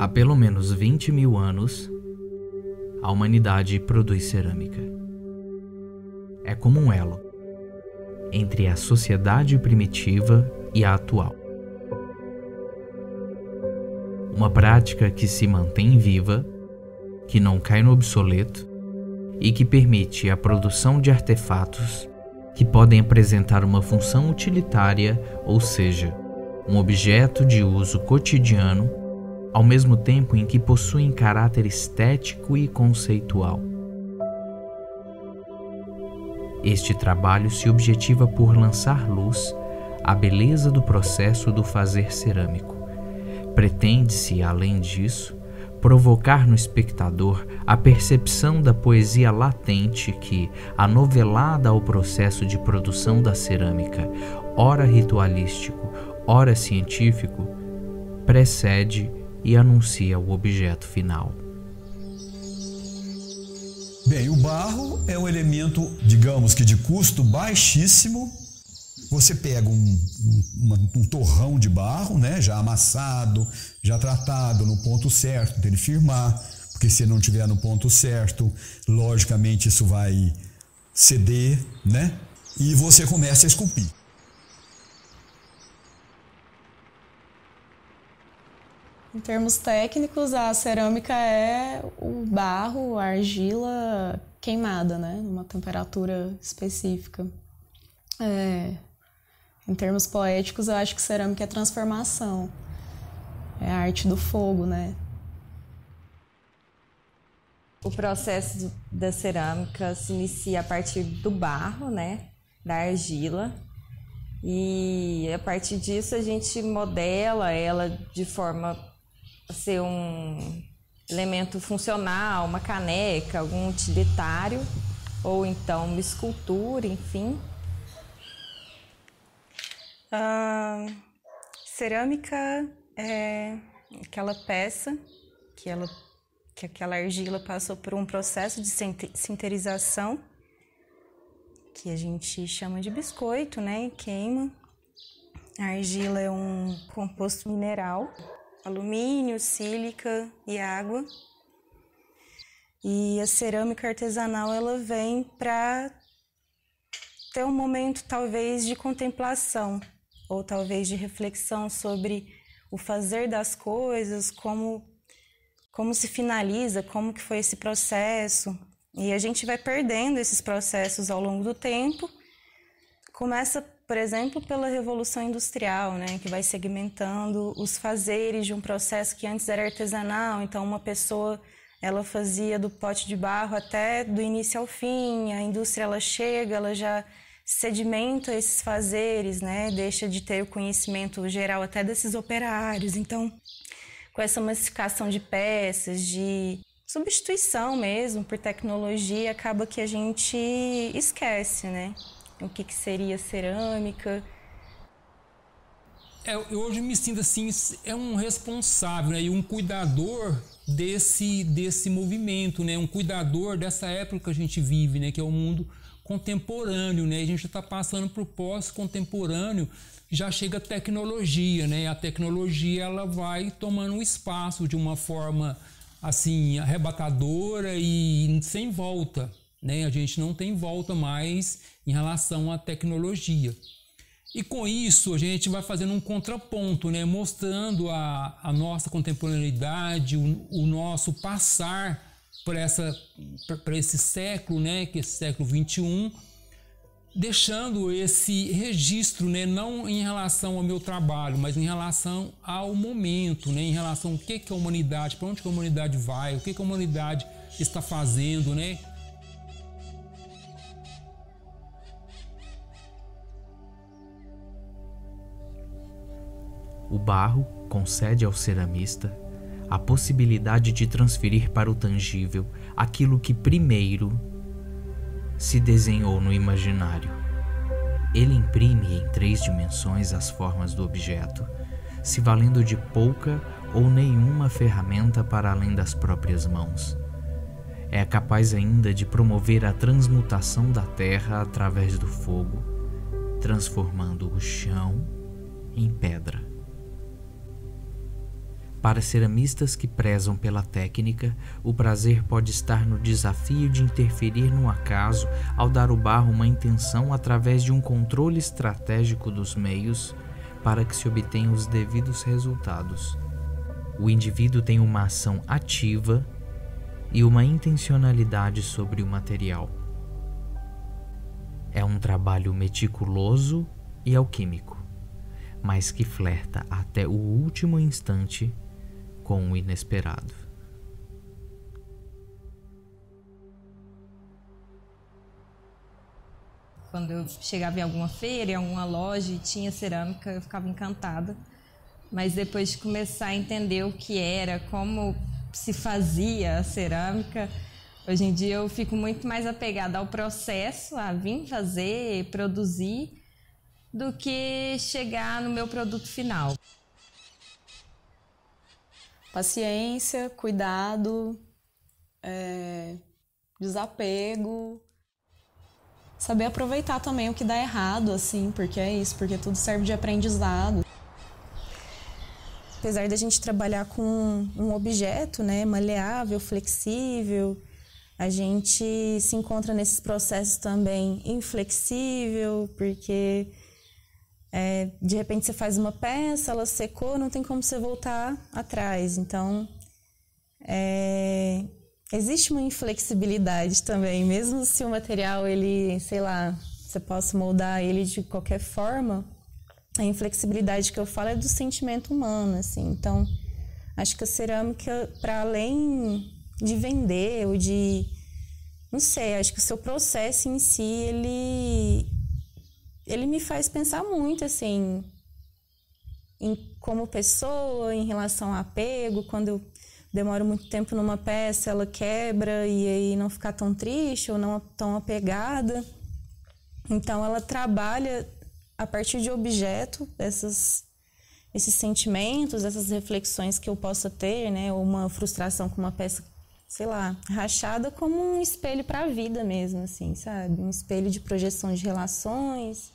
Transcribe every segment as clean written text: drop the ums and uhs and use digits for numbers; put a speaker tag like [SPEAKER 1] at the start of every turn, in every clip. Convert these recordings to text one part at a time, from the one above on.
[SPEAKER 1] Há pelo menos 20 mil anos, a humanidade produz cerâmica. É como um elo entre a sociedade primitiva e a atual. Uma prática que se mantém viva, que não cai no obsoleto e que permite a produção de artefatos que podem apresentar uma função utilitária, ou seja, um objeto de uso cotidiano, ao mesmo tempo em que possuem caráter estético e conceitual. Este trabalho se objetiva por lançar luz à beleza do processo do fazer cerâmico. Pretende-se, além disso, provocar no espectador a percepção da poesia latente que, anovelada ao processo de produção da cerâmica, ora ritualístico, ora científico, precede e anuncia o objeto final.
[SPEAKER 2] Bem, o barro é um elemento, digamos que de custo baixíssimo. Você pega um torrão de barro, né, já amassado, já tratado no ponto certo dele firmar, porque se não tiver no ponto certo, logicamente isso vai ceder, né? E você começa a esculpir.
[SPEAKER 3] Em termos técnicos, a cerâmica é o barro, a argila queimada, né? Numa temperatura específica. Em termos poéticos, eu acho que cerâmica é transformação. É a arte do fogo, né?
[SPEAKER 4] O processo da cerâmica se inicia a partir do barro, né? Da argila. E a partir disso a gente modela ela de forma a ser um elemento funcional, uma caneca, algum utilitário, ou então uma escultura, enfim.
[SPEAKER 5] Cerâmica é aquela peça que aquela argila passou por um processo de sinterização, que a gente chama de biscoito, né? E queima. A argila é um composto mineral, alumínio, sílica e água. E a cerâmica artesanal, ela vem para ter um momento talvez de contemplação, ou talvez de reflexão sobre o fazer das coisas, como se finaliza, como que foi esse processo. E a gente vai perdendo esses processos ao longo do tempo. Começa, por exemplo, pela Revolução Industrial, né, que vai segmentando os fazeres de um processo que antes era artesanal. Então, uma pessoa, ela fazia do pote de barro até do início ao fim. A indústria, ela chega, ela já sedimenta esses fazeres, né, deixa de ter o conhecimento geral até desses operários. Então, com essa massificação de peças, de substituição mesmo por tecnologia, acaba que a gente esquece, né? O que seria cerâmica.
[SPEAKER 6] Eu hoje me sinto assim, é um responsável, né, e um cuidador desse movimento, né, um cuidador dessa época que a gente vive, né, que é o mundo contemporâneo, né, a gente já está passando para o pós-contemporâneo, já chega a tecnologia, né, a tecnologia ela vai tomando um espaço de uma forma assim arrebatadora e sem volta, né, a gente não tem volta mais em relação à tecnologia. E com isso a gente vai fazendo um contraponto, né, mostrando a nossa contemporaneidade, o nosso passar para esse século, né, que é esse século XXI, deixando esse registro, né, não em relação ao meu trabalho, mas em relação ao momento, né, em relação ao que a humanidade, para onde que a humanidade vai, o que a humanidade está fazendo, né?
[SPEAKER 1] O barro concede ao ceramista a possibilidade de transferir para o tangível aquilo que primeiro se desenhou no imaginário. Ele imprime em 3 dimensões as formas do objeto, se valendo de pouca ou nenhuma ferramenta para além das próprias mãos. É capaz ainda de promover a transmutação da terra através do fogo, transformando o chão em pedra. Para ceramistas que prezam pela técnica, o prazer pode estar no desafio de interferir no acaso ao dar ao barro uma intenção através de um controle estratégico dos meios para que se obtenham os devidos resultados. O indivíduo tem uma ação ativa e uma intencionalidade sobre o material. É um trabalho meticuloso e alquímico, mas que flerta até o último instante com o inesperado.
[SPEAKER 4] Quando eu chegava em alguma feira, em alguma loja e tinha cerâmica, eu ficava encantada. Mas depois de começar a entender o que era, como se fazia a cerâmica, hoje em dia eu fico muito mais apegada ao processo, a vir fazer, produzir, do que chegar no meu produto final.
[SPEAKER 3] Paciência, cuidado, desapego, saber aproveitar também o que dá errado, assim, porque é isso, porque tudo serve de aprendizado.
[SPEAKER 5] Apesar da gente trabalhar com um objeto, né, maleável, flexível, a gente se encontra nesses processos também inflexível, porque de repente você faz uma peça, ela secou, não tem como você voltar atrás. Então, existe uma inflexibilidade também, mesmo se o material, ele, sei lá, você possa moldar ele de qualquer forma, a inflexibilidade que eu falo é do sentimento humano, assim. Então, acho que a cerâmica, para além de vender ou de... Não sei, acho que o seu processo em si, ele me faz pensar muito, assim, como pessoa, em relação ao apego. Quando eu demoro muito tempo numa peça, ela quebra e aí não ficar tão triste ou não tão apegada. Então, ela trabalha a partir de objeto, esses sentimentos, essas reflexões que eu possa ter, né? Ou uma frustração com uma peça, sei lá, rachada, como um espelho para a vida mesmo, assim, sabe? Um espelho de projeção de relações.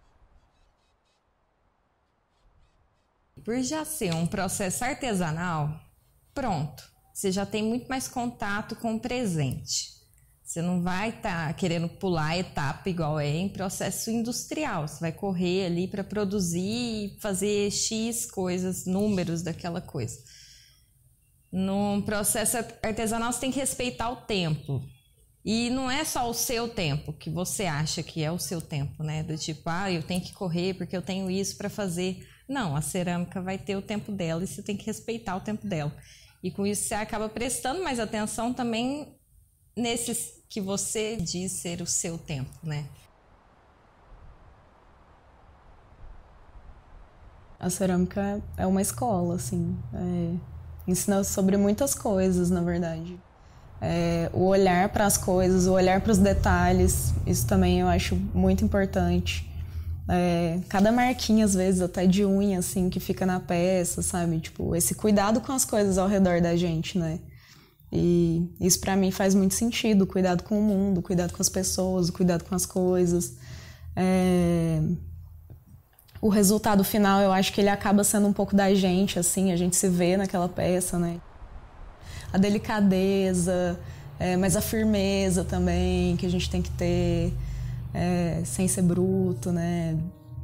[SPEAKER 4] Por já ser um processo artesanal, pronto, você já tem muito mais contato com o presente. Você não vai estar querendo pular a etapa igual é em processo industrial. Você vai correr ali para produzir e fazer X coisas, números daquela coisa. Num processo artesanal, você tem que respeitar o tempo. E não é só o seu tempo, que você acha que é o seu tempo, né? Do tipo, eu tenho que correr porque eu tenho isso para fazer. Não, a cerâmica vai ter o tempo dela e você tem que respeitar o tempo dela. E com isso você acaba prestando mais atenção também nesses que você diz ser o seu tempo, né?
[SPEAKER 3] A cerâmica é uma escola, assim, ensina sobre muitas coisas, na verdade. O olhar para as coisas, o olhar para os detalhes, isso também eu acho muito importante. Cada marquinha, às vezes, até de unha, assim, que fica na peça, sabe? Tipo, esse cuidado com as coisas ao redor da gente, né? E isso para mim faz muito sentido, o cuidado com o mundo, o cuidado com as pessoas, o cuidado com as coisas. O resultado final, eu acho que ele acaba sendo um pouco da gente, assim, a gente se vê naquela peça, né? A delicadeza, mas a firmeza também, que a gente tem que ter, sem ser bruto, né?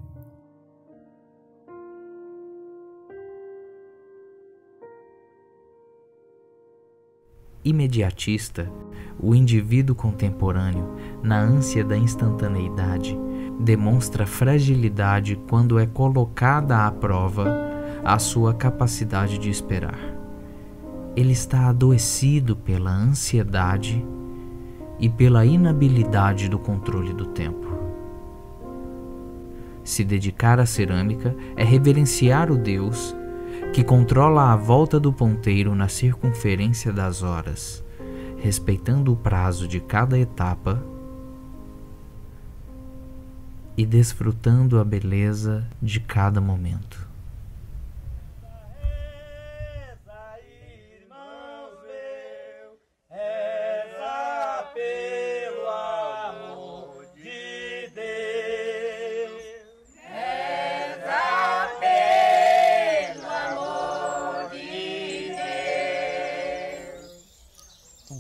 [SPEAKER 1] Imediatista, o indivíduo contemporâneo, na ânsia da instantaneidade, demonstra fragilidade quando é colocada à prova a sua capacidade de esperar. Ele está adoecido pela ansiedade e pela inabilidade do controle do tempo. Se dedicar à cerâmica é reverenciar o Deus que controla a volta do ponteiro na circunferência das horas, respeitando o prazo de cada etapa e desfrutando a beleza de cada momento.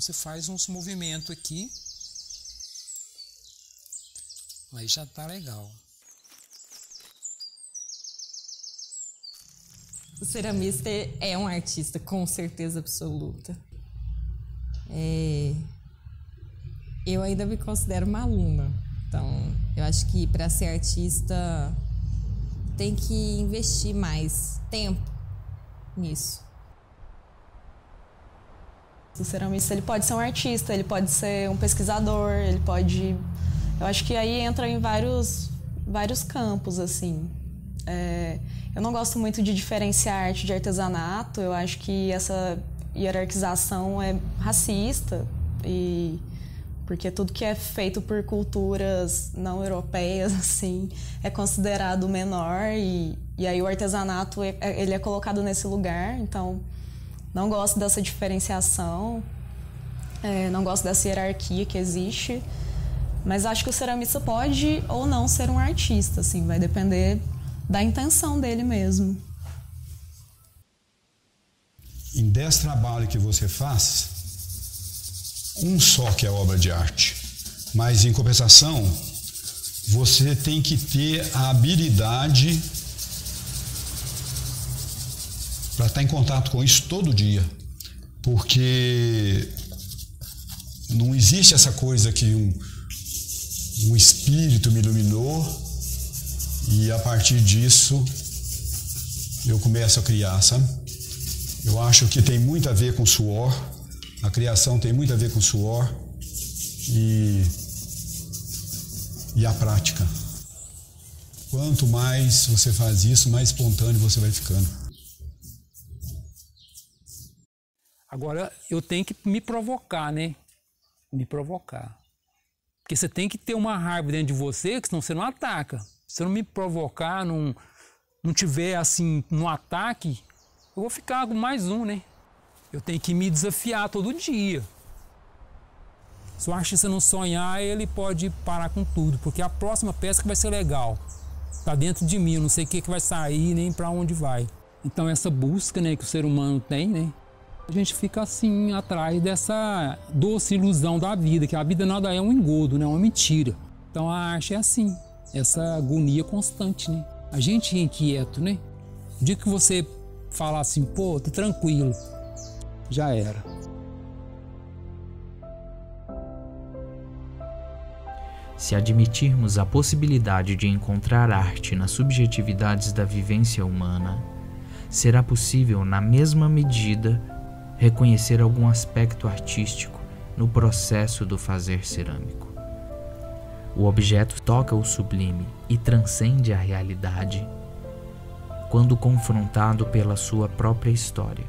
[SPEAKER 6] você faz uns movimentos aqui. Aí já tá legal.
[SPEAKER 4] O ceramista é um artista, com certeza absoluta. Eu ainda me considero uma aluna. Então, eu acho que para ser artista tem que investir mais tempo nisso.
[SPEAKER 3] O ceramista, ele pode ser um artista, ele pode ser um pesquisador, ele pode... Eu acho que aí entra em vários campos, assim. Eu não gosto muito de diferenciar arte de artesanato. Eu acho que essa hierarquização é racista, porque tudo que é feito por culturas não europeias assim, é considerado menor e aí o artesanato ele é colocado nesse lugar. Então, não gosto dessa diferenciação, não gosto dessa hierarquia que existe, mas acho que o ceramista pode ou não ser um artista, assim, vai depender da intenção dele mesmo.
[SPEAKER 2] Em 10 trabalhos que você faz, um só que é obra de arte. Mas, em compensação, você tem que ter a habilidade para estar em contato com isso todo dia. Porque não existe essa coisa que um espírito me iluminou e a partir disso eu começo a criar, sabe? Eu acho que tem muito a ver com suor, a criação tem muito a ver com suor e a prática. Quanto mais você faz isso, mais espontâneo você vai ficando.
[SPEAKER 6] Agora, eu tenho que me provocar, né? Me provocar. Porque você tem que ter uma raiva dentro de você, que senão você não ataca. Se eu não me provocar, não tiver assim, no ataque, eu vou ficar com mais um, né? Eu tenho que me desafiar todo dia. Se o artista não sonhar, ele pode parar com tudo, porque a próxima peça que vai ser legal. Tá dentro de mim, eu não sei o que vai sair, nem para onde vai. Então essa busca, né, que o ser humano tem, né? A gente fica assim, atrás dessa doce ilusão da vida, que a vida nada é um engodo, né? Uma mentira. Então a arte é assim, essa agonia constante, né? A gente é inquieto, né? O dia que você falar assim, pô, tô tranquilo, já era.
[SPEAKER 1] Se admitirmos a possibilidade de encontrar arte nas subjetividades da vivência humana, será possível, na mesma medida, reconhecer algum aspecto artístico no processo do fazer cerâmico. O objeto toca o sublime e transcende a realidade quando confrontado pela sua própria história.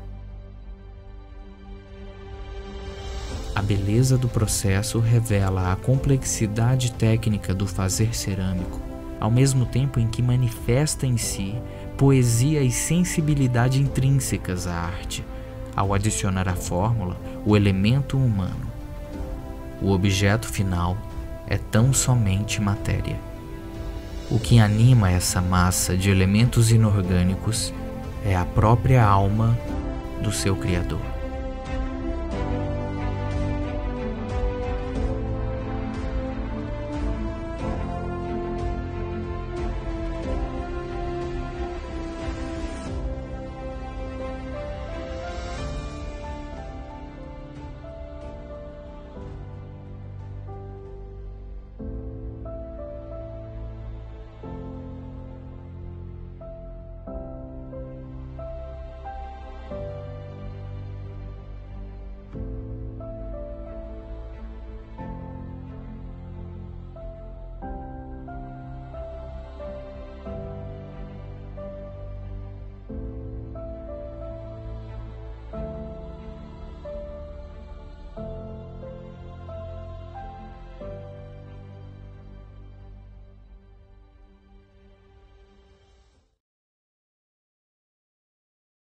[SPEAKER 1] A beleza do processo revela a complexidade técnica do fazer cerâmico, ao mesmo tempo em que manifesta em si poesia e sensibilidade intrínsecas à arte, ao adicionar à fórmula o elemento humano. O objeto final é tão somente matéria. O que anima essa massa de elementos inorgânicos é a própria alma do seu Criador.